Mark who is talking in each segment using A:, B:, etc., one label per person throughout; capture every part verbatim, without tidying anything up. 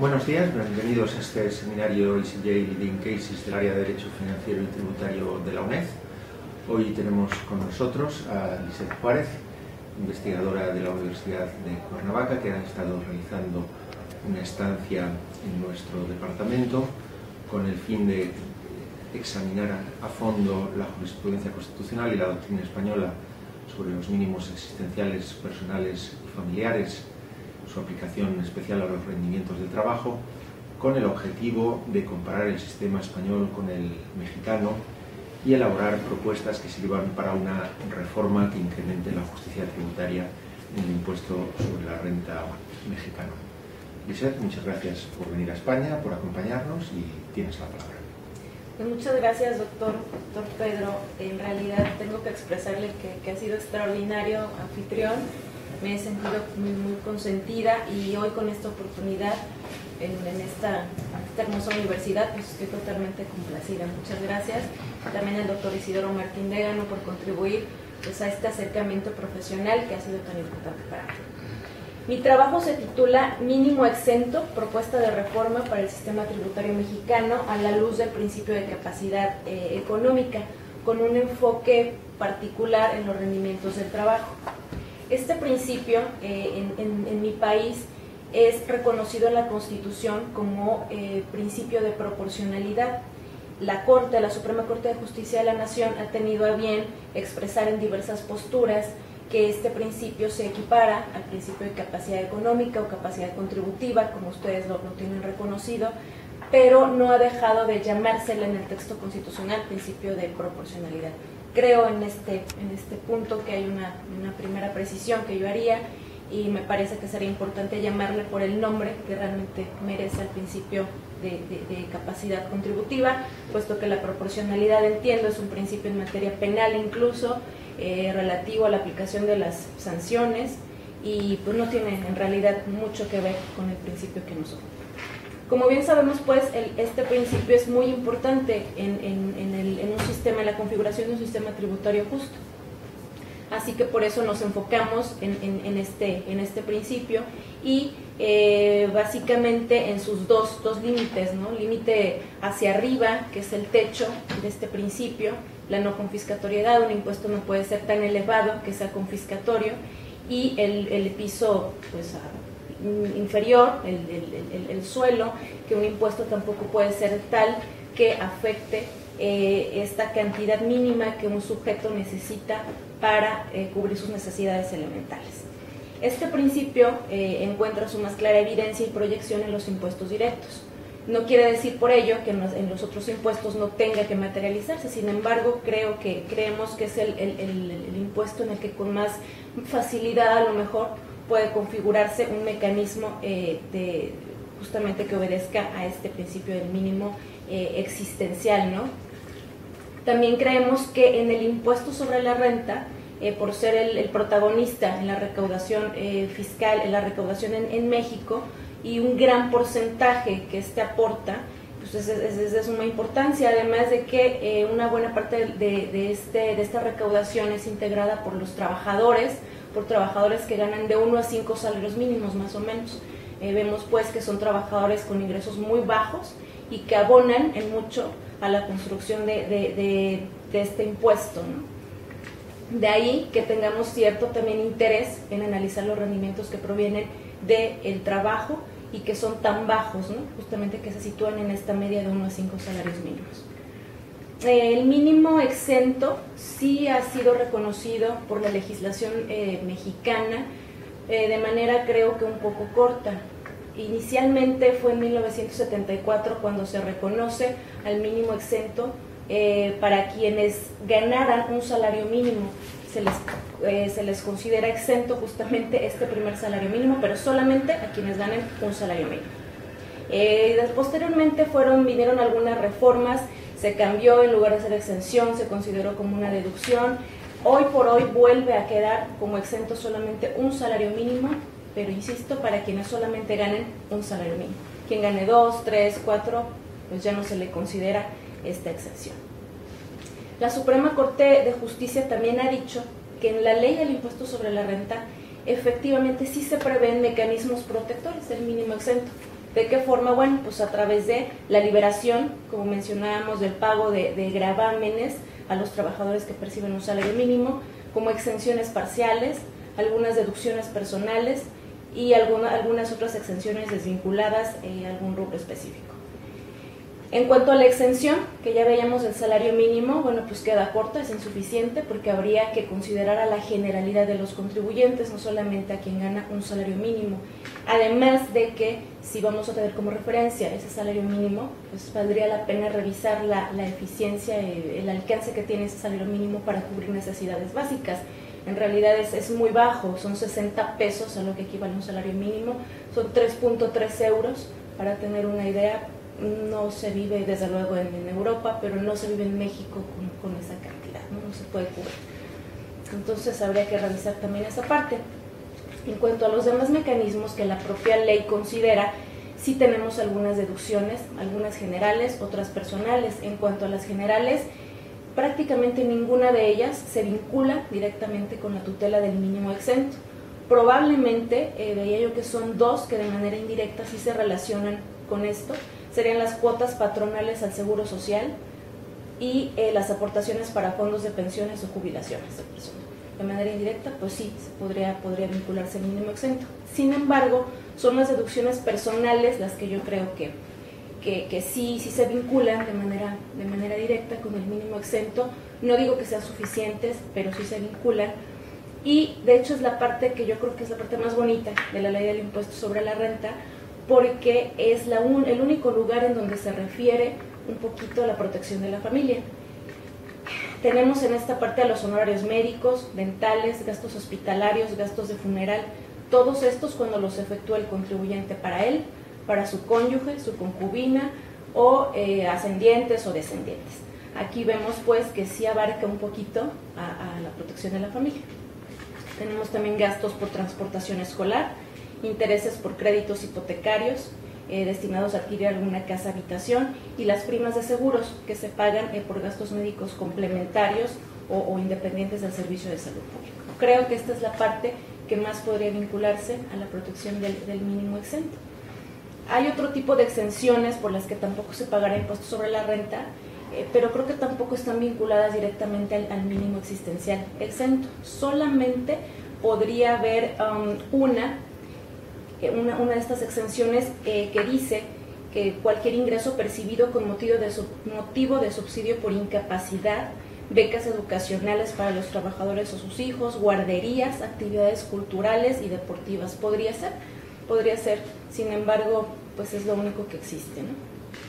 A: Buenos días, bienvenidos a este seminario E C J Leading Cases del área de Derecho Financiero y Tributario de la UNED. Hoy tenemos con nosotros a Lisette Juárez, investigadora de la Universidad de Cuernavaca, que ha estado realizando una estancia en nuestro departamento con el fin de examinar a fondo la jurisprudencia constitucional y la doctrina española sobre los mínimos existenciales, personales y familiares, su aplicación especial a los rendimientos del trabajo, con el objetivo de comparar el sistema español con el mexicano y elaborar propuestas que sirvan para una reforma que incremente la justicia tributaria en el impuesto sobre la renta mexicano. Lisette, muchas gracias por venir a España, por acompañarnos y tienes la palabra.
B: Muchas gracias, doctor, doctor Pedro. En realidad tengo que expresarle que, que ha sido extraordinario anfitrión. Me he sentido muy, muy consentida y hoy con esta oportunidad en, en esta, esta hermosa universidad pues estoy totalmente complacida. Muchas gracias. También al doctor Isidoro Martín Degano por contribuir pues, a este acercamiento profesional que ha sido tan importante para mí. Mi trabajo se titula Mínimo exento, propuesta de reforma para el sistema tributario mexicano a la luz del principio de capacidad eh, económica, con un enfoque particular en los rendimientos del trabajo. Este principio eh, en, en, en mi país es reconocido en la Constitución como eh, principio de proporcionalidad. La Corte, la Suprema Corte de Justicia de la Nación, ha tenido a bien expresar en diversas posturas que este principio se equipara al principio de capacidad económica o capacidad contributiva, como ustedes lo, lo tienen reconocido, pero no ha dejado de llamársela en el texto constitucional principio de proporcionalidad. Creo en este, en este punto que hay una, una primera precisión que yo haría y me parece que sería importante llamarle por el nombre que realmente merece al principio de, de, de capacidad contributiva, puesto que la proporcionalidad, entiendo, es un principio en materia penal incluso, eh, relativo a la aplicación de las sanciones y pues no tiene en realidad mucho que ver con el principio que nos ocupa. Como bien sabemos, pues, el, este principio es muy importante en, en, en, el, en un sistema, en la configuración de un sistema tributario justo. Así que por eso nos enfocamos en, en, en, este, en este principio y eh, básicamente en sus dos, dos límites, ¿no? Límite hacia arriba, que es el techo de este principio, la no confiscatoriedad, un impuesto no puede ser tan elevado que sea confiscatorio, y el, el piso, pues, a, inferior, el, el, el, el suelo, que un impuesto tampoco puede ser tal que afecte eh, esta cantidad mínima que un sujeto necesita para eh, cubrir sus necesidades elementales. Este principio eh, encuentra su más clara evidencia y proyección en los impuestos directos. No quiere decir por ello que en los, en los otros impuestos no tenga que materializarse, sin embargo, creo que creemos que es el, el, el, el impuesto en el que con más facilidad a lo mejor puede configurarse un mecanismo eh, de, justamente que obedezca a este principio del mínimo eh, existencial, ¿no? También creemos que en el impuesto sobre la renta, eh, por ser el, el protagonista en la recaudación eh, fiscal, en la recaudación en, en México, y un gran porcentaje que este aporta, pues es, es, es de suma importancia, además de que eh, una buena parte de, de, este, de esta recaudación es integrada por los trabajadores, por trabajadores que ganan de uno a cinco salarios mínimos más o menos. Eh, vemos pues que son trabajadores con ingresos muy bajos y que abonan en mucho a la construcción de, de, de, de este impuesto, ¿no? De ahí que tengamos cierto también interés en analizar los rendimientos que provienen del trabajo y que son tan bajos, ¿no? Justamente que se sitúan en esta media de uno a cinco salarios mínimos. El mínimo exento sí ha sido reconocido por la legislación eh, mexicana eh, de manera, creo que un poco corta. Inicialmente fue en mil novecientos setenta y cuatro cuando se reconoce al mínimo exento eh, para quienes ganaran un salario mínimo. Se les, eh, se les considera exento justamente este primer salario mínimo, pero solamente a quienes ganen un salario mínimo. Eh, posteriormente fueron, vinieron algunas reformas. Se cambió, en lugar de ser exención, se consideró como una deducción. Hoy por hoy vuelve a quedar como exento solamente un salario mínimo, pero insisto, para quienes solamente ganen un salario mínimo. Quien gane dos, tres, cuatro, pues ya no se le considera esta exención. La Suprema Corte de Justicia también ha dicho que en la ley del impuesto sobre la renta efectivamente sí se prevén mecanismos protectores del mínimo exento. ¿De qué forma? Bueno, pues a través de la liberación, como mencionábamos, del pago de, de gravámenes a los trabajadores que perciben un salario mínimo, como exenciones parciales, algunas deducciones personales y alguna, algunas otras exenciones desvinculadas eh, a algún rubro específico. En cuanto a la exención, que ya veíamos del salario mínimo, bueno, pues queda corta, es insuficiente porque habría que considerar a la generalidad de los contribuyentes, no solamente a quien gana un salario mínimo. Además de que si vamos a tener como referencia ese salario mínimo, pues valdría la pena revisar la, la eficiencia, el alcance que tiene ese salario mínimo para cubrir necesidades básicas. En realidad es, es muy bajo, son sesenta pesos a lo que equivale a un salario mínimo, son tres punto tres euros, para tener una idea. No se vive desde luego en, en Europa, pero no se vive en México con, con esa cantidad, ¿no? No se puede cubrir. Entonces habría que revisar también esa parte. En cuanto a los demás mecanismos que la propia ley considera, sí tenemos algunas deducciones, algunas generales, otras personales. En cuanto a las generales, prácticamente ninguna de ellas se vincula directamente con la tutela del mínimo exento. Probablemente, eh, veía yo que son dos que de manera indirecta sí se relacionan con esto, serían las cuotas patronales al Seguro Social y eh, las aportaciones para fondos de pensiones o jubilaciones de personas. De manera indirecta, pues sí, se podría, podría vincularse al mínimo exento. Sin embargo, son las deducciones personales las que yo creo que, que, que sí, sí se vinculan de manera, de manera directa con el mínimo exento. No digo que sean suficientes, pero sí se vinculan. Y de hecho es la parte que yo creo que es la parte más bonita de la ley del impuesto sobre la renta, porque es la un, el único lugar en donde se refiere un poquito a la protección de la familia. Tenemos en esta parte a los honorarios médicos, dentales, gastos hospitalarios, gastos de funeral, todos estos cuando los efectúa el contribuyente para él, para su cónyuge, su concubina o eh, ascendientes o descendientes. Aquí vemos pues que sí abarca un poquito a, a la protección de la familia. Tenemos también gastos por transportación escolar, intereses por créditos hipotecarios eh, destinados a adquirir alguna casa habitación y las primas de seguros que se pagan eh, por gastos médicos complementarios o, o independientes del servicio de salud pública. Creo que esta es la parte que más podría vincularse a la protección del, del mínimo exento. Hay otro tipo de exenciones por las que tampoco se pagará impuesto sobre la renta, eh, pero creo que tampoco están vinculadas directamente al, al mínimo existencial exento. Solamente podría haber um, una Una, una de estas exenciones eh, que dice que cualquier ingreso percibido con motivo de, sub, motivo de subsidio por incapacidad, becas educacionales para los trabajadores o sus hijos, guarderías, actividades culturales y deportivas, podría ser, podría ser, sin embargo, pues es lo único que existe, ¿no?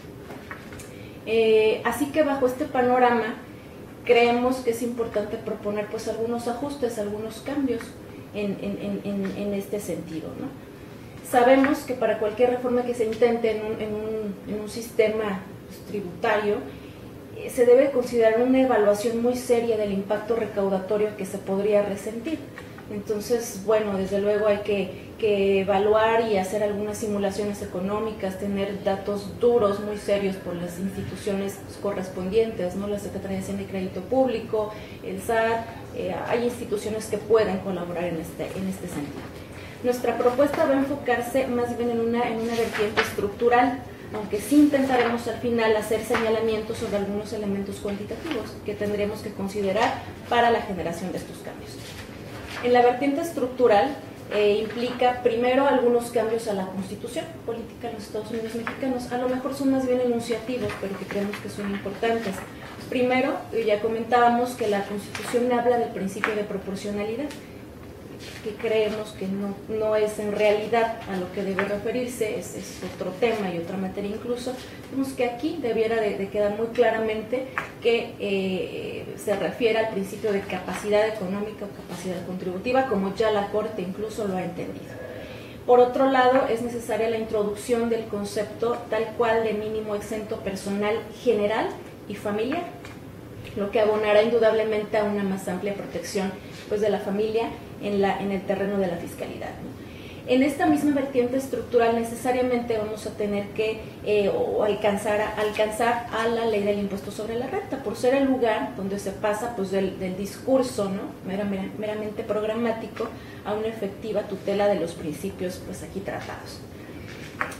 B: Eh, así que bajo este panorama creemos que es importante proponer pues algunos ajustes, algunos cambios en, en, en, en este sentido, ¿no? Sabemos que para cualquier reforma que se intente en un, en un, en un sistema pues, tributario, eh, se debe considerar una evaluación muy seria del impacto recaudatorio que se podría resentir. Entonces, bueno, desde luego hay que, que evaluar y hacer algunas simulaciones económicas, tener datos duros, muy serios por las instituciones correspondientes, ¿no? La Secretaría de Hacienda y Crédito Público, el S A T, eh, hay instituciones que pueden colaborar en este, en este sentido. Nuestra propuesta va a enfocarse más bien en una, en una vertiente estructural, aunque sí intentaremos al final hacer señalamientos sobre algunos elementos cuantitativos que tendremos que considerar para la generación de estos cambios. En la vertiente estructural eh, implica primero algunos cambios a la Constitución política de los Estados Unidos mexicanos. A lo mejor son más bien enunciativos, pero que creemos que son importantes. Primero, ya comentábamos que la Constitución habla del principio de proporcionalidad, que creemos que no, no es en realidad a lo que debe referirse, es, es otro tema y otra materia incluso. Vemos que aquí debiera de, de quedar muy claramente que eh, se refiere al principio de capacidad económica o capacidad contributiva, como ya la Corte incluso lo ha entendido. Por otro lado, es necesaria la introducción del concepto tal cual de mínimo exento personal general y familiar, lo que abonará indudablemente a una más amplia protección pues, de la familia en, la, en el terreno de la fiscalidad, ¿no? En esta misma vertiente estructural necesariamente vamos a tener que eh, o alcanzar, a, alcanzar a la ley del impuesto sobre la renta, por ser el lugar donde se pasa pues, del, del discurso, ¿no? meramente, meramente programático a una efectiva tutela de los principios pues, aquí tratados.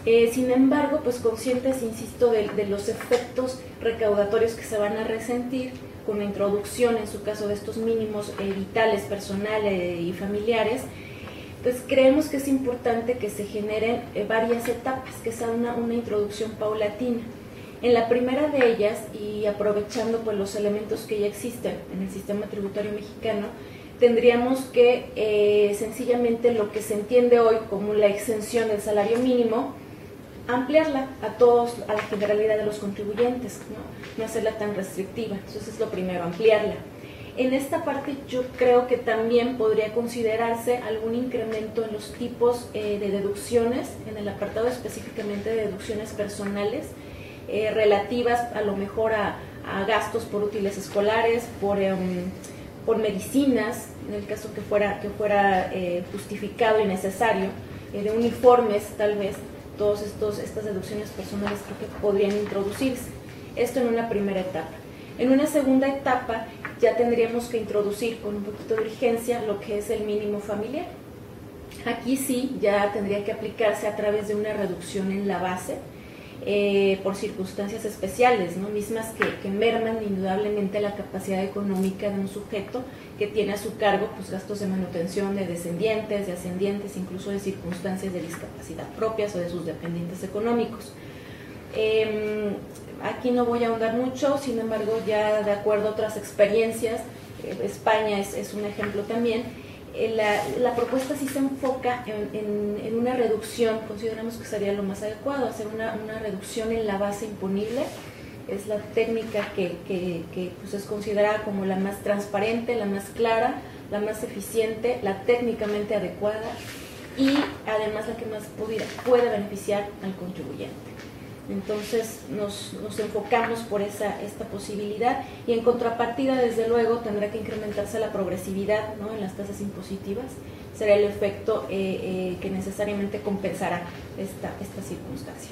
B: Eh, sin embargo, pues conscientes, insisto, de, de los efectos recaudatorios que se van a resentir con la introducción, en su caso, de estos mínimos eh, vitales, personales y familiares, pues creemos que es importante que se generen eh, varias etapas, que sea una, una introducción paulatina. En la primera de ellas, y aprovechando pues los elementos que ya existen en el sistema tributario mexicano, tendríamos que eh, sencillamente lo que se entiende hoy como la exención del salario mínimo, ampliarla a todos, a la generalidad de los contribuyentes, no, no hacerla tan restrictiva. Entonces es lo primero, ampliarla. En esta parte yo creo que también podría considerarse algún incremento en los tipos eh, de deducciones, en el apartado específicamente de deducciones personales, eh, relativas a lo mejor a, a gastos por útiles escolares, por, eh, por medicinas, en el caso que fuera, que fuera eh, justificado y necesario, eh, de uniformes tal vez. Todas estas deducciones personales creo que podrían introducirse. Esto en una primera etapa. En una segunda etapa ya tendríamos que introducir con un poquito de urgencia lo que es el mínimo familiar. Aquí sí ya tendría que aplicarse a través de una reducción en la base eh, por circunstancias especiales, ¿no? Mismas que, que merman indudablemente la capacidad económica de un sujeto que tiene a su cargo pues, gastos de manutención de descendientes, de ascendientes, incluso de circunstancias de discapacidad propias o de sus dependientes económicos. Eh, aquí no voy a ahondar mucho, sin embargo, ya de acuerdo a otras experiencias, eh, España es, es un ejemplo también, eh, la, la propuesta sí se enfoca en, en, en una reducción, consideramos que sería lo más adecuado, hacer una, una reducción en la base imponible. Es la técnica que, que, que pues es considerada como la más transparente, la más clara, la más eficiente, la técnicamente adecuada y además la que más pudiera, puede beneficiar al contribuyente. Entonces nos, nos enfocamos por esa, esta posibilidad y en contrapartida, desde luego, tendrá que incrementarse la progresividad, ¿no?, en las tasas impositivas. Será el efecto eh, eh, que necesariamente compensará esta, esta circunstancia.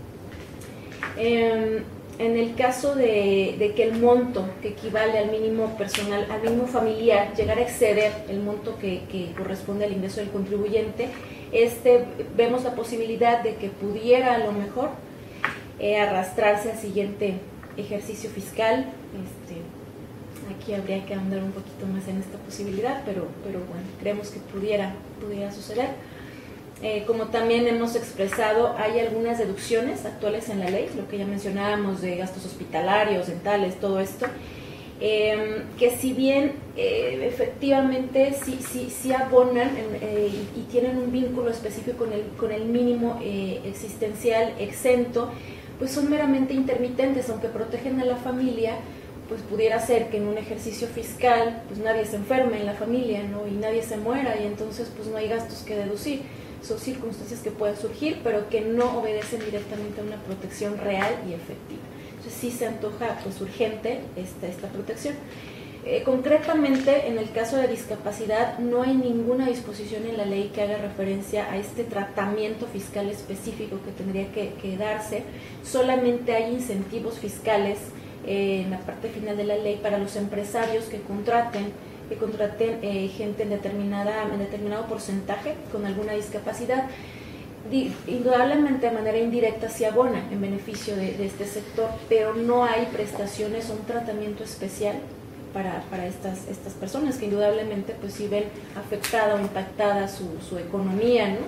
B: Eh, En el caso de, de que el monto que equivale al mínimo personal, al mínimo familiar, llegara a exceder el monto que, que corresponde al ingreso del contribuyente, este, vemos la posibilidad de que pudiera a lo mejor eh, arrastrarse al siguiente ejercicio fiscal. Este, aquí habría que ahondar un poquito más en esta posibilidad, pero, pero bueno, creemos que pudiera, pudiera suceder. Eh, como también hemos expresado, hay algunas deducciones actuales en la ley, lo que ya mencionábamos de gastos hospitalarios, dentales, todo esto, eh, que si bien eh, efectivamente sí, sí, sí abonan eh, y, y tienen un vínculo específico con el, con el mínimo eh, existencial exento, pues son meramente intermitentes, aunque protegen a la familia. Pues pudiera ser que en un ejercicio fiscal pues nadie se enferme en la familia, ¿no?, y nadie se muera, y entonces pues no hay gastos que deducir. Son circunstancias que pueden surgir, pero que no obedecen directamente a una protección real y efectiva. Entonces sí se antoja pues urgente esta, esta protección. Eh, concretamente, en el caso de discapacidad, no hay ninguna disposición en la ley que haga referencia a este tratamiento fiscal específico que tendría que, que darse. Solamente hay incentivos fiscales eh, en la parte final de la ley para los empresarios que contraten que contraten eh, gente en, determinada, en determinado porcentaje con alguna discapacidad. Di, indudablemente de manera indirecta se abona en beneficio de, de este sector, pero no hay prestaciones o un tratamiento especial para, para estas, estas personas que indudablemente pues sí ven afectada o impactada su, su economía, ¿no?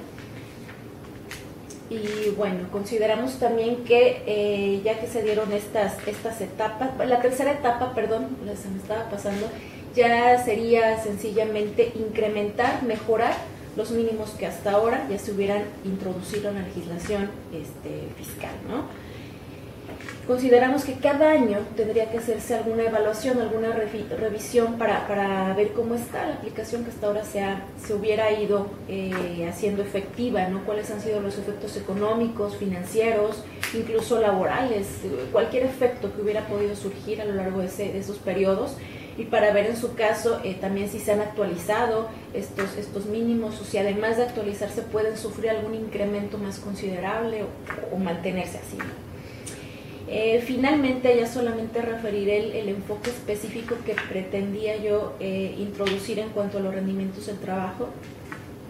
B: Y bueno, consideramos también que eh, ya que se dieron estas, estas etapas, la tercera etapa, perdón, se me estaba pasando, ya sería sencillamente incrementar, mejorar los mínimos que hasta ahora ya se hubieran introducido en la legislación este, fiscal, ¿no? Consideramos que cada año tendría que hacerse alguna evaluación, alguna revi revisión para, para ver cómo está la aplicación que hasta ahora se, ha, se hubiera ido eh, haciendo efectiva, ¿no? Cuáles han sido los efectos económicos, financieros, incluso laborales, cualquier efecto que hubiera podido surgir a lo largo de, ese, de esos periodos. Y para ver en su caso eh, también si se han actualizado estos, estos mínimos o si además de actualizarse pueden sufrir algún incremento más considerable o, o mantenerse así, ¿no? Eh, finalmente ya solamente referiré el, el enfoque específico que pretendía yo eh, introducir en cuanto a los rendimientos del trabajo.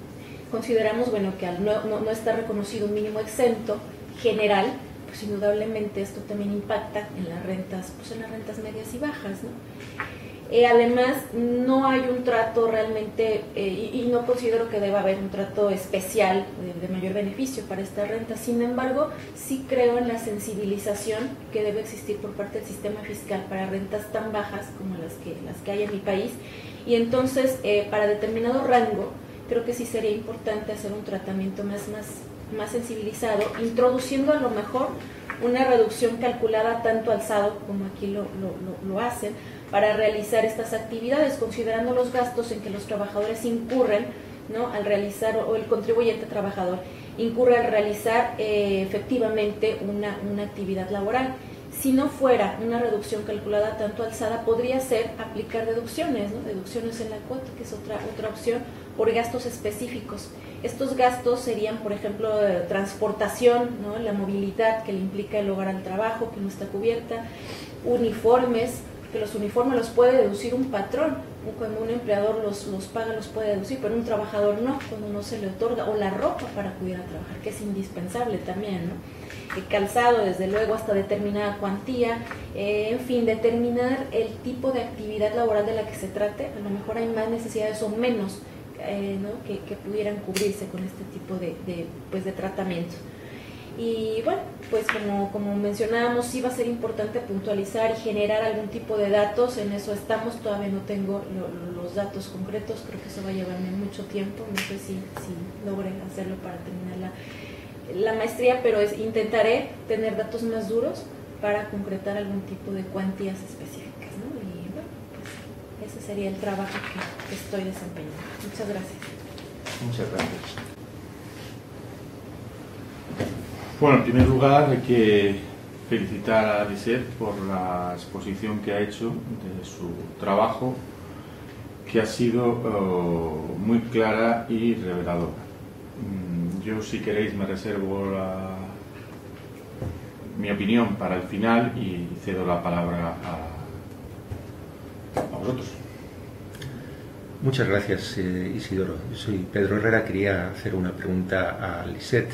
B: consideramos, bueno, que al no, no, no estar reconocido un mínimo exento general, pues indudablemente esto también impacta en las rentas, pues en las rentas medias y bajas, ¿no? Eh, además, no hay un trato realmente, eh, y, y no considero que deba haber un trato especial de, de mayor beneficio para esta renta. Sin embargo, sí creo en la sensibilización que debe existir por parte del sistema fiscal para rentas tan bajas como las que, las que hay en mi país. Y entonces, eh, para determinado rango, creo que sí sería importante hacer un tratamiento más, más, más sensibilizado, introduciendo a lo mejor una reducción calculada tanto alzado como aquí lo, lo, lo, lo hacen, para realizar estas actividades, considerando los gastos en que los trabajadores incurren, ¿no?, al realizar, o el contribuyente trabajador incurre al realizar eh, efectivamente una, una actividad laboral. Si no fuera una reducción calculada tanto alzada, podría ser aplicar deducciones, ¿no?, deducciones en la cuota, que es otra, otra opción, por gastos específicos. Estos gastos serían, por ejemplo, transportación, ¿no?, la movilidad que le implica el hogar al trabajo, que no está cubierta, uniformes, que los uniformes los puede deducir un patrón, cuando un empleador los, los paga los puede deducir, pero un trabajador no, cuando no se le otorga, o la ropa para acudir a trabajar, que es indispensable también, ¿no? El calzado, desde luego, hasta determinada cuantía, eh, en fin, determinar el tipo de actividad laboral de la que se trate. A lo mejor hay más necesidades o menos eh, ¿no?, que, que pudieran cubrirse con este tipo de, de, pues, de tratamiento. Y bueno, pues como, como mencionábamos, sí va a ser importante puntualizar y generar algún tipo de datos. En eso estamos, todavía no tengo lo, los datos concretos, creo que eso va a llevarme mucho tiempo, no sé si, si logre hacerlo para terminar la, la maestría, pero es, intentaré tener datos más duros para concretar algún tipo de cuantías específicas, ¿no? Y bueno, pues ese sería el trabajo que, que estoy desempeñando. Muchas gracias.
A: Muchas gracias.
C: Bueno, en primer lugar hay que felicitar a Lisette por la exposición que ha hecho de su trabajo, que ha sido uh, muy clara y reveladora. Yo, si queréis, me reservo la, mi opinión para el final y cedo la palabra a, a vosotros.
A: Muchas gracias, eh, Isidoro. Yo soy Pedro Herrera. Quería hacer una pregunta a Lisette.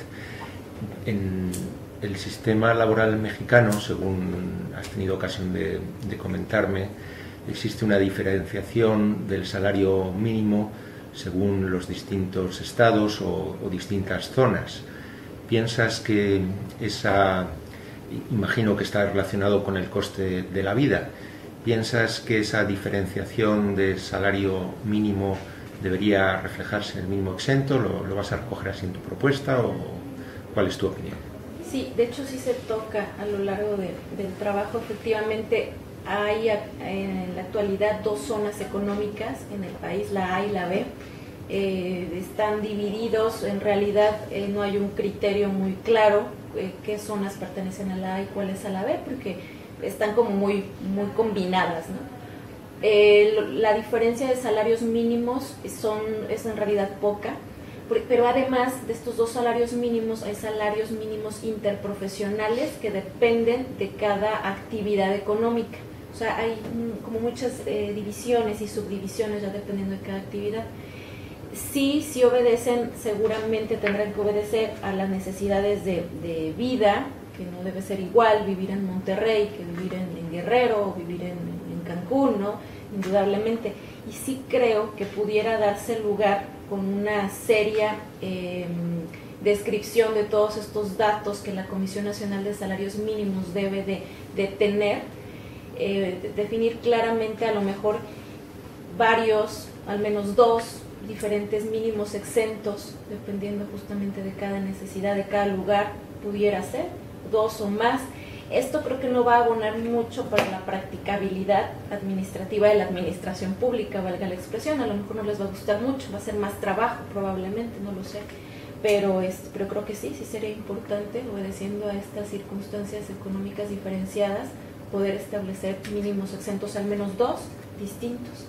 A: En el sistema laboral mexicano, según has tenido ocasión de, de comentarme, existe una diferenciación del salario mínimo según los distintos estados o, o distintas zonas. ¿Piensas que esa, imagino que está relacionado con el coste de la vida, piensas que esa diferenciación de salario mínimo debería reflejarse en el mínimo exento? ¿Lo, lo vas a recoger así en tu propuesta o cuál es tu opinión?
B: Sí, de hecho sí se toca a lo largo de, del trabajo. Efectivamente hay en la actualidad dos zonas económicas en el país, la A y la B. Eh, están divididos, en realidad eh, no hay un criterio muy claro eh, qué zonas pertenecen a la A y cuáles a la B, porque están como muy, muy combinadas, ¿no? Eh, la diferencia de salarios mínimos son, es en realidad poca, pero además de estos dos salarios mínimos hay salarios mínimos interprofesionales que dependen de cada actividad económica. O sea, hay como muchas eh, divisiones y subdivisiones ya dependiendo de cada actividad. Sí, sí obedecen, seguramente tendrán que obedecer a las necesidades de, de vida, que no debe ser igual vivir en Monterrey que vivir en, en Guerrero o vivir en, en Cancún, ¿no? Indudablemente. Y sí creo que pudiera darse lugar con una seria eh, descripción de todos estos datos que la Comisión Nacional de Salarios Mínimos debe de, de tener, eh, de definir claramente a lo mejor varios, al menos dos diferentes mínimos exentos, dependiendo justamente de cada necesidad, de cada lugar, pudiera ser, dos o más. Esto creo que no va a abonar mucho para la practicabilidad administrativa de la administración pública, valga la expresión. A lo mejor no les va a gustar mucho, va a ser más trabajo probablemente, no lo sé, pero, es, pero creo que sí, sí sería importante, obedeciendo a estas circunstancias económicas diferenciadas, poder establecer mínimos exentos, al menos dos distintos.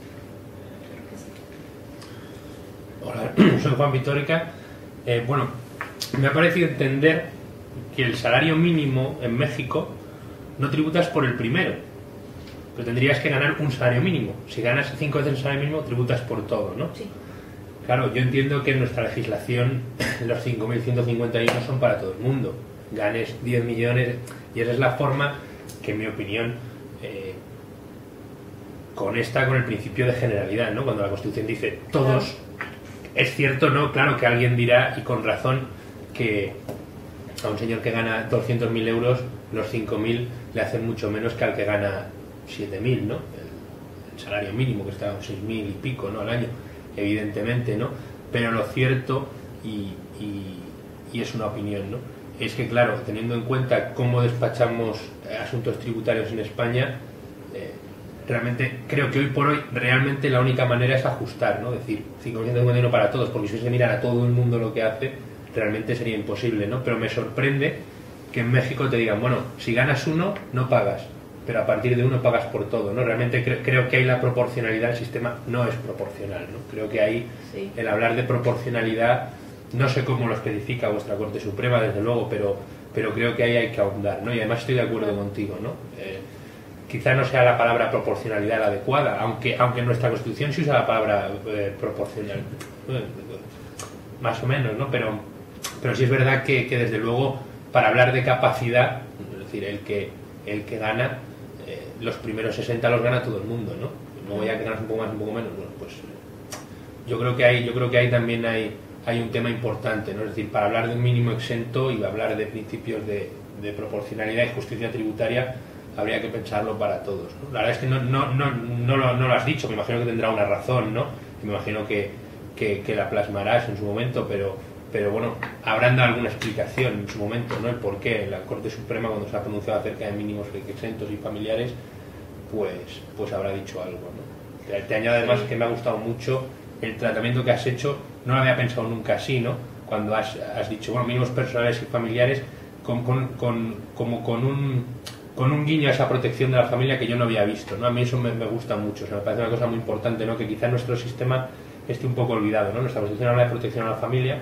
D: Hola, soy Juan Vitórica. Eh, bueno, me ha parecido entender que el salario mínimo en México no tributas por el primero, pero tendrías que ganar un salario mínimo. Si ganas cinco veces el salario mínimo, tributas por todo, ¿no?
B: Sí.
D: Claro, yo entiendo que en nuestra legislación los cinco mil ciento cincuenta y uno son para todo el mundo. Ganes diez millones, y esa es la forma que, en mi opinión, eh, conecta con el principio de generalidad, ¿no? Cuando la Constitución dice todos, es cierto, ¿no? Claro que alguien dirá, y con razón, que a un señor que gana doscientos mil euros, los cinco mil le hacen mucho menos que al que gana siete mil, ¿no? El, el salario mínimo, que está a seis mil y pico, ¿no? Al año, evidentemente, ¿no? Pero lo cierto, y, y, y es una opinión, ¿no? Es que, claro, teniendo en cuenta cómo despachamos asuntos tributarios en España, eh, realmente creo que hoy por hoy realmente la única manera es ajustar, ¿no? Es decir, cinco mil ciento cincuenta y uno para todos, porque si se mirar a todo el mundo lo que hace, realmente sería imposible, ¿no? Pero me sorprende que en México te digan, bueno, si ganas uno, no pagas, pero a partir de uno pagas por todo, ¿no? Realmente cre creo que ahí la proporcionalidad del sistema no es proporcional, ¿no? Creo que ahí sí. El hablar de proporcionalidad, no sé cómo lo especifica vuestra Corte Suprema, desde luego, pero, pero creo que ahí hay que ahondar, ¿no? Y además estoy de acuerdo contigo, ¿no? Eh, quizá no sea la palabra proporcionalidad la adecuada, aunque, aunque en nuestra Constitución sí usa la palabra eh, proporcional, más o menos, ¿no? Pero, pero sí es verdad que, que desde luego, para hablar de capacidad, es decir, el que, el que gana, eh, los primeros sesenta los gana todo el mundo, ¿no? Luego ya que ganas un poco más, un poco menos, bueno, pues yo creo que hay, yo creo que ahí también hay, hay un tema importante, ¿no? Es decir, para hablar de un mínimo exento y hablar de principios de, de proporcionalidad y justicia tributaria, habría que pensarlo para todos, ¿no? La verdad es que no, no, no, no, lo, no lo has dicho, me imagino que tendrá una razón, ¿no? Y me imagino que, que, que la plasmarás en su momento, pero, pero bueno, habrán dado alguna explicación en su momento, ¿no? El por qué la Corte Suprema, cuando se ha pronunciado acerca de mínimos exentos y familiares, pues, pues habrá dicho algo, ¿no? Te, te añado además que me ha gustado mucho el tratamiento que has hecho, no lo había pensado nunca así, ¿no? Cuando has, has dicho, bueno, mínimos personales y familiares, con, con, con, como con un, con un guiño a esa protección de la familia que yo no había visto, ¿no? A mí eso me, me gusta mucho, o sea, me parece una cosa muy importante, ¿no? Que quizá nuestro sistema esté un poco olvidado, ¿no? Nuestra Constitución habla de protección a la familia,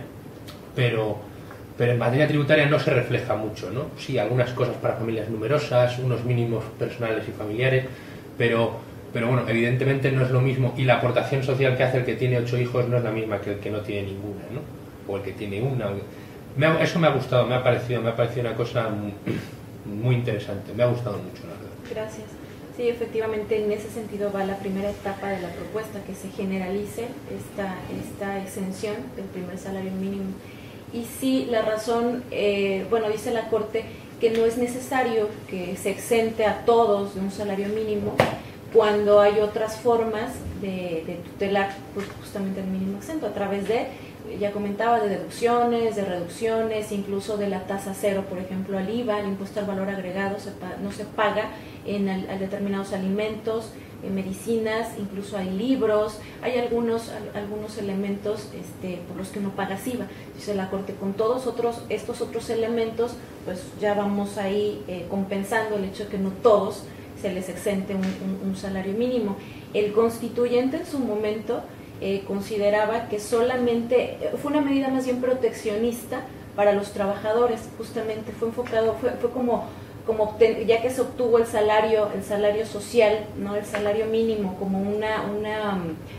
D: pero, pero en materia tributaria no se refleja mucho, ¿no? Sí, algunas cosas para familias numerosas, unos mínimos personales y familiares, pero... Pero bueno, evidentemente no es lo mismo, y la aportación social que hace el que tiene ocho hijos no es la misma que el que no tiene ninguna, ¿no? O el que tiene una. Me ha, eso me ha gustado, me ha parecido, me ha parecido una cosa muy, muy interesante, me ha gustado mucho, la verdad.
B: Gracias. Sí, efectivamente, en ese sentido va la primera etapa de la propuesta, que se generalice esta, esta exención del primer salario mínimo. Y sí, la razón, eh, bueno, dice la Corte que no es necesario que se exente a todos de un salario mínimo, cuando hay otras formas de, de tutelar pues, justamente el mínimo exento, a través de, ya comentaba, de deducciones, de reducciones, incluso de la tasa cero, por ejemplo, al I V A, el impuesto al valor agregado, se pa, no se paga en al, al determinados alimentos, en medicinas, incluso hay libros, hay algunos, al, algunos elementos este, por los que uno paga S I V A. Dice la Corte, con todos otros, estos otros elementos, pues ya vamos ahí eh, compensando el hecho de que no todos se les exente un, un, un salario mínimo. El constituyente en su momento eh, consideraba que solamente, fue una medida más bien proteccionista para los trabajadores, justamente fue enfocado, fue, fue como, como ya que se obtuvo el salario, el salario social, no el salario mínimo, como una, una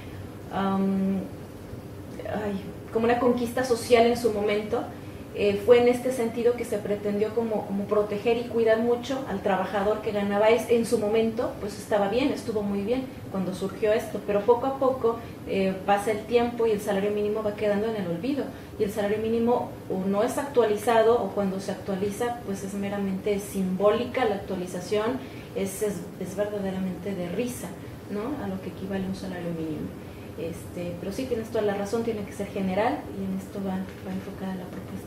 B: um, ay, como una conquista social en su momento. Eh, fue en este sentido que se pretendió como, como proteger y cuidar mucho al trabajador que ganaba es, en su momento, pues estaba bien, estuvo muy bien cuando surgió esto, pero poco a poco eh, pasa el tiempo y el salario mínimo va quedando en el olvido, y el salario mínimo o no es actualizado, o cuando se actualiza pues es meramente simbólica la actualización, es, es, es verdaderamente de risa, ¿no? A lo que equivale un salario mínimo. Este, pero sí, tienes toda la razón, tiene que ser general, y en esto va, va enfocada la propuesta.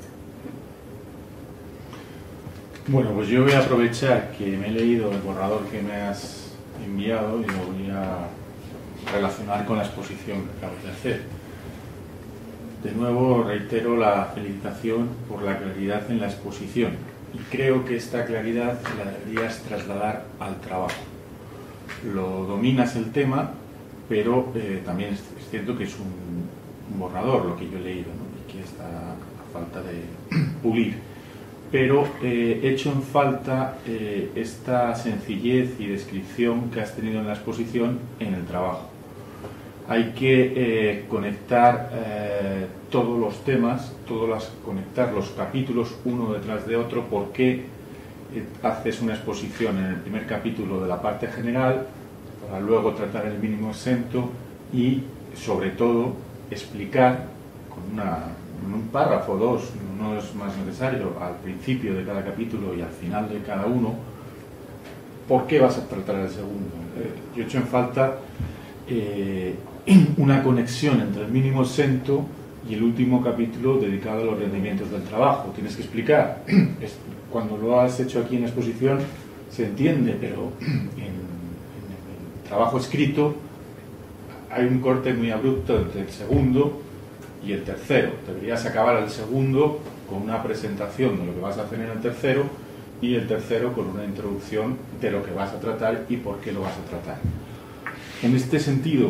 C: Bueno, pues yo voy a aprovechar que me he leído el borrador que me has enviado y lo voy a relacionar con la exposición que acabo de hacer. De nuevo reitero la felicitación por la claridad en la exposición, y creo que esta claridad la deberías trasladar al trabajo. Lo dominas el tema, pero eh, también es, es cierto que es un, un borrador lo que yo he leído, ¿no? Y que está a falta de pulir. Pero eh, echo en falta eh, esta sencillez y descripción que has tenido en la exposición en el trabajo. hay que eh, conectar eh, todos los temas, todos las, conectar los capítulos uno detrás de otro, porque eh, haces una exposición en el primer capítulo de la parte general, para luego tratar el mínimo exento y, sobre todo, explicar con una, un párrafo o dos, no es más necesario, al principio de cada capítulo y al final de cada uno, por qué vas a tratar el segundo. Eh, yo he hecho en falta eh, una conexión entre el mínimo exento y el último capítulo dedicado a los rendimientos del trabajo. Tienes que explicar. Es, cuando lo has hecho aquí en exposición se entiende, pero en, en el trabajo escrito hay un corte muy abrupto entre el segundo y el tercero. Deberías acabar el segundo con una presentación de lo que vas a hacer en el tercero y el tercero con una introducción de lo que vas a tratar y por qué lo vas a tratar. En este sentido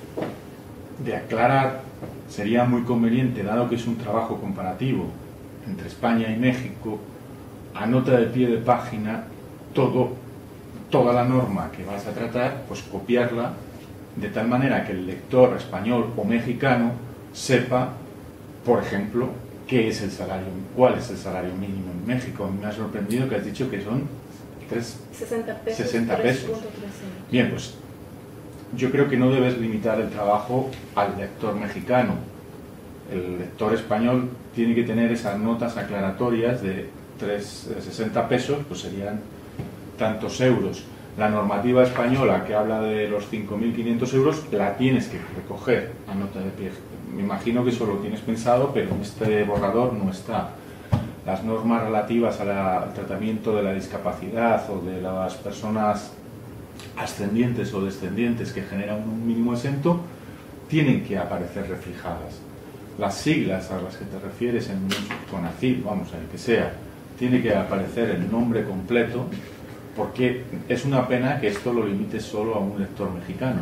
C: de aclarar, sería muy conveniente, dado que es un trabajo comparativo entre España y México, a nota de pie de página todo, toda la norma que vas a tratar, pues copiarla de tal manera que el lector español o mexicano sepa, por ejemplo, qué es el salario, cuál es el salario mínimo en México. Me ha sorprendido que has dicho que son tres,
B: sesenta pesos.
C: sesenta pesos. Bien, pues yo creo que no debes limitar el trabajo al lector mexicano. El lector español tiene que tener esas notas aclaratorias de tres, sesenta pesos, pues serían tantos euros. La normativa española que habla de los cinco mil quinientos euros la tienes que recoger a nota de pie. Me imagino que eso lo tienes pensado, pero en este borrador no está. Las normas relativas a la, al tratamiento de la discapacidad o de las personas ascendientes o descendientes que generan un mínimo exento tienen que aparecer reflejadas. Las siglas a las que te refieres en CONACYT, vamos, el que sea, tiene que aparecer el nombre completo, porque es una pena que esto lo limite solo a un lector mexicano.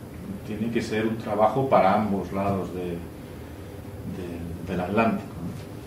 C: Tiene que ser un trabajo para ambos lados de, de, del Atlántico, ¿no?